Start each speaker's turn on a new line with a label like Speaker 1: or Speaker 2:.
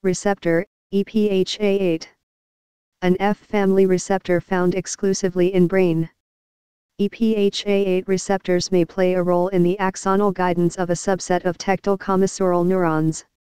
Speaker 1: Receptor, EphA8. An F family receptor found exclusively in brain. EphA8 receptors may play a role in the axonal guidance of a subset of tactile commissural neurons.